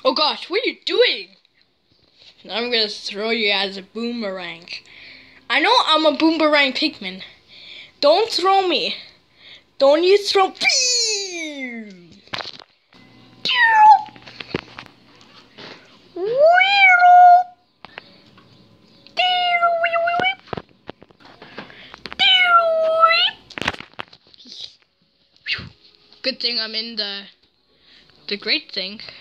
Oh gosh, what are you doing? I'm gonna throw you as a boomerang. I know I'm a boomerang pikmin. Don't throw me. Don't you throw. Good thing I'm in the great thing.